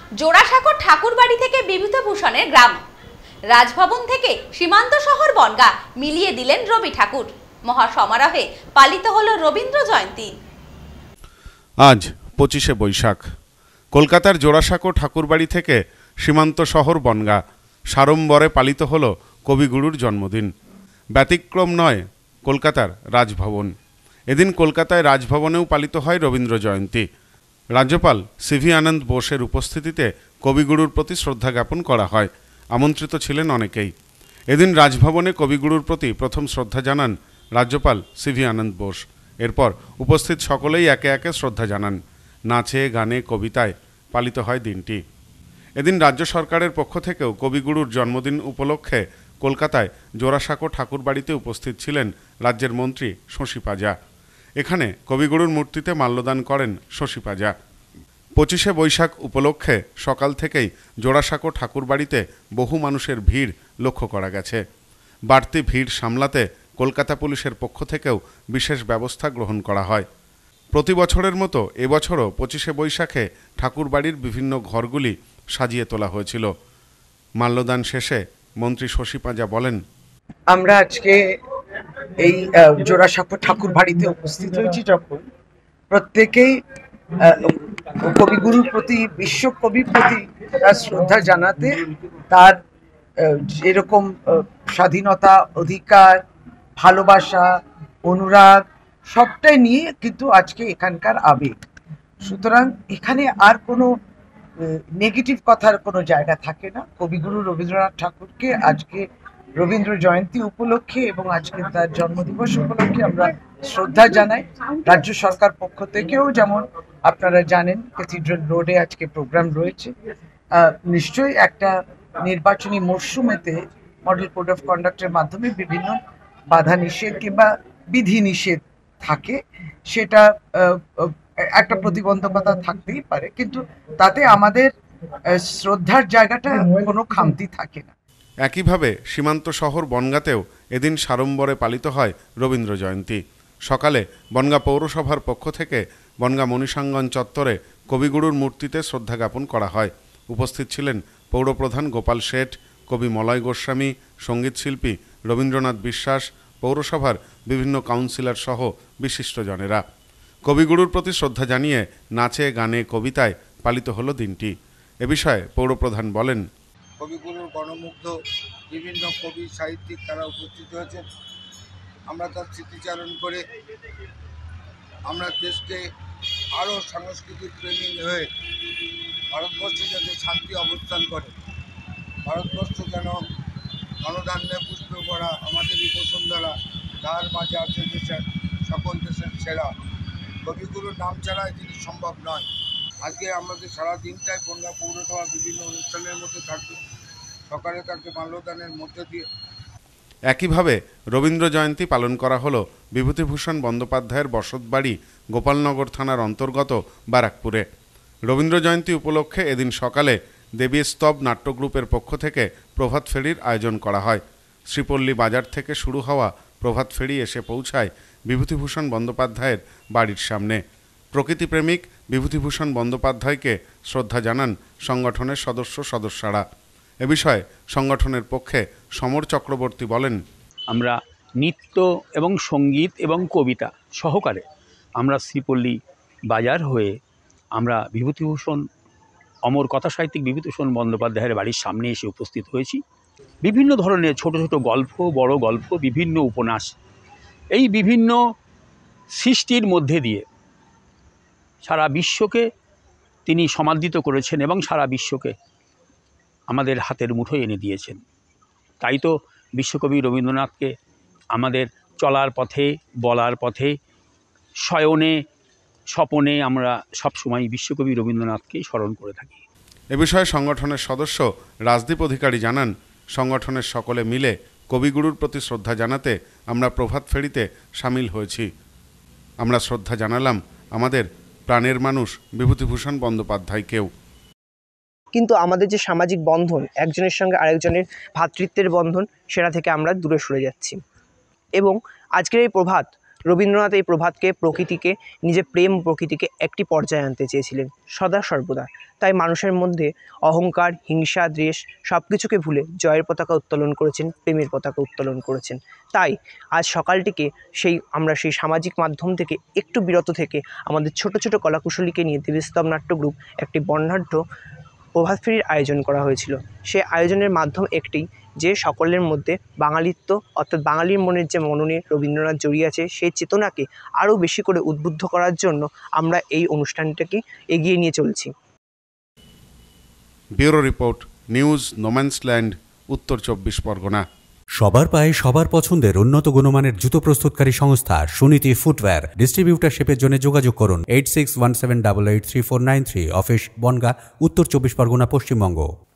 জোড়াসাঁকোর ঠাকুরবাড়ি থেকে বিভূতিভূষণের গ্রাম, রাজভবন থেকে সীমান্ত শহর বনগাঁ মিলিয়ে দিলেন রবি ঠাকুর। মহাসমারোহে পালিত হল রবীন্দ্র জয়ন্তী। আজ 25শে বৈশাখ কলকাতার জোড়াসাঁকো ঠাকুরবাড়ি থেকে সীমান্ত শহর বনগাঁ সাড়ম্বরে পালিত হল কবিগুরুর জন্মদিন। ব্যতিক্রম নয় কলকাতার রাজভবন। এদিন কলকাতায় রাজভবনেও পালিত হয় রবীন্দ্র জয়ন্তী। রাজ্যপাল সিভি আনন্দ বোসের উপস্থিতিতে কবিগুরুর প্রতি শ্রদ্ধা জ্ঞাপন করা হয়। আমন্ত্রিত ছিলেন অনেকেই। এদিন রাজভবনে কবিগুরুর প্রতি প্রথম শ্রদ্ধা জানান রাজ্যপাল সিভি আনন্দ বোস। এরপর উপস্থিত সকলেই একে একে শ্রদ্ধা জানান। নাচে গানে কবিতায় পালিত হয় দিনটি। এদিন রাজ্য সরকারের পক্ষ থেকেও কবিগুরুর জন্মদিন উপলক্ষে কলকাতায় জোড়াসাঁকো ঠাকুরবাড়িতে উপস্থিত ছিলেন রাজ্যের মন্ত্রী শশী পাঁজা। এখানে কবিগুরুর মূর্তিতে মাল্যদান করেন শশী পাঁজা। 25শে বৈশাখ উপলক্ষে সকাল থেকেই জোড়াসাঁকো ঠাকুরবাড়িতে বহু মানুষের ভিড় লক্ষ্য করা গেছে। বাড়তি ভিড় সামলাতে কলকাতা পুলিশের পক্ষ থেকেও বিশেষ ব্যবস্থা গ্রহণ করা হয়। প্রতি বছরের মতো এবছরও 25শে বৈশাখে ঠাকুরবাড়ির বিভিন্ন ঘরগুলি সাজিয়ে তোলা হয়েছিল। মাল্যদান শেষে মন্ত্রী শশী পাঁজা বলেন, আমরা আজকে এই জোড়াসাঁকো ঠাকুরবাড়িতে উপস্থিত হয়েছি যখন প্রত্যেকেই কবিগুরুর প্রতি, বিশ্বকবির প্রতি তার শ্রদ্ধা জানাতে, তার এরকম স্বাধীনতা, অধিকার, ভালোবাসা, অনুরাগ সবটাই নিয়ে কিন্তু আজকে এখানকার আবেগ। সুতরাং এখানে আর কোনো নেগেটিভ কথার কোনো জায়গা থাকে না। কবিগুরু রবীন্দ্রনাথ ঠাকুরকে আজকে রবীন্দ্র জয়ন্তী উপলক্ষে এবং আজকে তার জন্মদিবস উপলক্ষে আমরা শ্রদ্ধা জানাই। রাজ্য সরকার পক্ষ থেকেও যেমন আপনারা জানেন ক্যাথিড্রাল রোডে আজকে প্রোগ্রাম রয়েছে। নিশ্চয়ই একটা নির্বাচনী মরশুমেতে মডেল কোড অফ কন্ডাক্টের মাধ্যমে বিভিন্ন বাধা নিষেধ কিংবা বিধি নিষেধ থাকে, সেটা একটা প্রতিবন্ধকতা থাকতেই পারে, কিন্তু তাতে আমাদের শ্রদ্ধার জায়গাটা কোনো খামতি থাকে না। একইভাবে সীমান্ত শহর বনগাঁতেও এদিন সাড়ম্বরে পালিত হয় রবীন্দ্র জয়ন্তী। সকালে বনগাঁ পৌরসভার পক্ষ থেকে বনগাঁ মণিসাঙ্গন চত্বরে কবিগুরুর মূর্তিতে শ্রদ্ধা জ্ঞাপন করা হয়। উপস্থিত ছিলেন পৌরপ্রধান গোপাল শেঠ, কবি মলয় গোস্বামী, সঙ্গীতশিল্পী রবীন্দ্রনাথ বিশ্বাস, পৌরসভার বিভিন্ন কাউন্সিলর সহ বিশিষ্টজনেরা। কবিগুরুর প্রতি শ্রদ্ধা জানিয়ে নাচে গানে কবিতায় পালিত হলো দিনটি। এ বিষয়ে পৌরপ্রধান বলেন, কবিগুরুর গণমুগ্ধ বিভিন্ন কবি সাহিত্যিক তারা উপস্থিত হয়েছেন। আমরা তার স্মৃতিচারণ করে আমরা দেশকে আরও সাংস্কৃতিক প্রেমী হয়ে ভারতবর্ষে যাতে শান্তি অবস্থান করে, ভারতবর্ষ যেন গণধান্যে পুষ্প করা আমাদের এই বসুন্ধরা, তার মাঝে আছে দেশের সকল দেশের সেরা। কবিগুরুর নাম ছাড়া এই জিনিস সম্ভব নয়। আজকে আমাদের সারা দিনটাই বনগাঁ পৌরসভা বিভিন্ন অনুষ্ঠানের মধ্যে থাকবে। সকালে থাকবে মাল্যদানের মধ্যে দিয়ে। একইভাবে রবীন্দ্র জয়ন্তী পালন করা হলো বিভূতিভূষণ বন্দ্যোপাধ্যায়ের বসতবাড়ি গোপালনগর থানার অন্তর্গত বারাকপুরে। রবীন্দ্র জয়ন্তী উপলক্ষে এদিন সকালে দেবী স্তব নাট্য গ্রুপের পক্ষ থেকে প্রভাত ফেরির আয়োজন করা হয়। শ্রীপল্লী বাজার থেকে শুরু হওয়া প্রভাত ফেরি এসে পৌঁছায় বিভূতিভূষণ বন্দ্যোপাধ্যায়ের বাড়ির সামনে। প্রকৃতিপ্রেমিক বিভূতিভূষণ বন্দ্যোপাধ্যায়কে শ্রদ্ধা জানান সংগঠনের সদস্যরা। এ বিষয়ে সংগঠনের পক্ষে সমর চক্রবর্তী বলেন, আমরা নৃত্য এবং সঙ্গীত এবং কবিতা সহকারে আমরা শ্রীপল্লী বাজার হয়ে আমরা বিভূতিভূষণ অমর কথা সাহিত্যিক বিভূতিভূষণ বন্দ্যোপাধ্যায়ের বাড়ির সামনে এসে উপস্থিত হয়েছি। বিভিন্ন ধরনের ছোট ছোট গল্প, বড় গল্প, বিভিন্ন উপন্যাস, এই বিভিন্ন সৃষ্টির মধ্যে দিয়ে সারা বিশ্বকে তিনি সমাদৃত করেছেন এবং সারা বিশ্বকে আমাদের হাতের মুঠোয় এনে দিয়েছেন। তাই তো বিশ্বকবি রবীন্দ্রনাথকে আমাদের চলার পথে, বলার পথে, শয়নে, স্বপনে আমরা সবসময় বিশ্বকবি রবীন্দ্রনাথকেই স্মরণ করে থাকি। এ বিষয়ে সংগঠনের সদস্য রাজদীপ অধিকারী জানান, সংগঠনের সকলে মিলে কবিগুরুর প্রতি শ্রদ্ধা জানাতে আমরা প্রভাত ফেরিতে সামিল হয়েছি। আমরা শ্রদ্ধা জানালাম আমাদের প্রাণের মানুষ বিভূতিভূষণ বন্দ্যোপাধ্যায়কেও। কিন্তু আমাদের যে সামাজিক বন্ধন, একজনের সঙ্গে আরেকজনের ভ্রাতৃত্বের বন্ধন, সেটা থেকে আমরা দূরে সরে যাচ্ছি। এবং আজকের এই প্রভাত রবীন্দ্রনাথ এই প্রভাতকে, প্রকৃতিকে, নিজের প্রেম প্রকৃতিকে একটি পর্যায়ে আনতে চেয়েছিলেন সদা সর্বদা। তাই মানুষের মধ্যে অহংকার, হিংসা, দ্বেষ সব কিছুকে ভুলে জয়ের পতাকা উত্তোলন করেছেন, প্রেমের পতাকা উত্তোলন করেছেন। তাই আজ সকালটিকে আমরা সেই সামাজিক মাধ্যম থেকে একটু বিরত থেকে আমাদের ছোট ছোট কলাকুশলীকে নিয়ে দেবীস্তব নাট্য গ্রুপ একটি বর্ণাঢ্য প্রভাত ফেরির আয়োজন করা হয়েছিল। সে আয়োজনের মাধ্যম একটি, যে সকলের মধ্যে বাঙালিত্ব অর্থাৎ বাঙালির মনের যে মননে রবীন্দ্রনাথ জড়িয়ে আছে সেই চেতনাকে আরও বেশি করে উদ্বুদ্ধ করার জন্য আমরা এই অনুষ্ঠানটাকে এগিয়ে নিয়ে চলছি। ব্যুরো রিপোর্ট, নিউজ নোম্যান্সল্যান্ড, উত্তর 24 পরগনা। সবার পায়ে সবার পছন্দের উন্নত গুণমানের জুতো প্রস্তুতকারী সংস্থা সুনীতি ফুটওয়্যার। ডিস্ট্রিবিউটারশিপের জন্য যোগাযোগ করুন 8617883493, অফিস বনগাঁ, উত্তর 24 পরগনা, পশ্চিমবঙ্গ।